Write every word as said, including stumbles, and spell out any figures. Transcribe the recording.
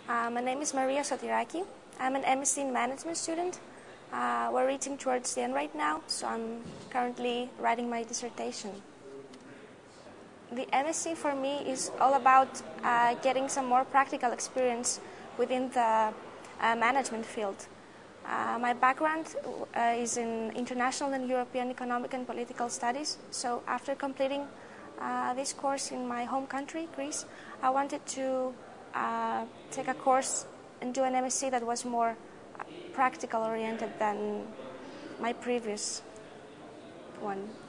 Uh, my name is Maria Sotiraki. I'm an M S c in management student. Uh, we're reaching towards the end right now, so I'm currently writing my dissertation. The M S c for me is all about uh, getting some more practical experience within the uh, management field. Uh, my background uh, is in international and European economic and political studies, so after completing uh, this course in my home country, Greece, I wanted to uh, take a course and do an M S c that was more practical oriented than my previous one.